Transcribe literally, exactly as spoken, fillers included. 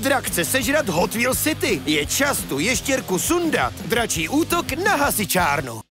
Drak chce sežrat Hot Wheels City. Je čas tu ještěrku sundat. Dračí útok na hasičárnu.